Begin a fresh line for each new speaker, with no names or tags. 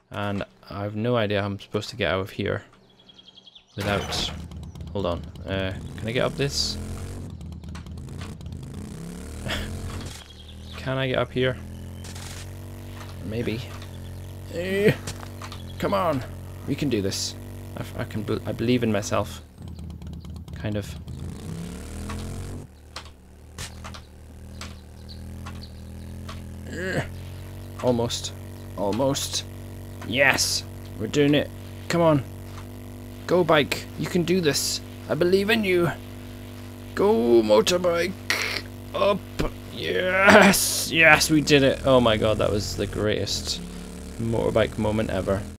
And I have no idea how I'm supposed to get out of here without... Hold on. Can I get up this? Can I get up here? Maybe. Come on. We can do this. I believe in myself. Kind of. Almost. Almost. Yes! We're doing it. Come on. Go, bike. You can do this. I believe in you. Go, motorbike. Up. Yes! Yes, we did it. Oh my god, that was the greatest motorbike moment ever.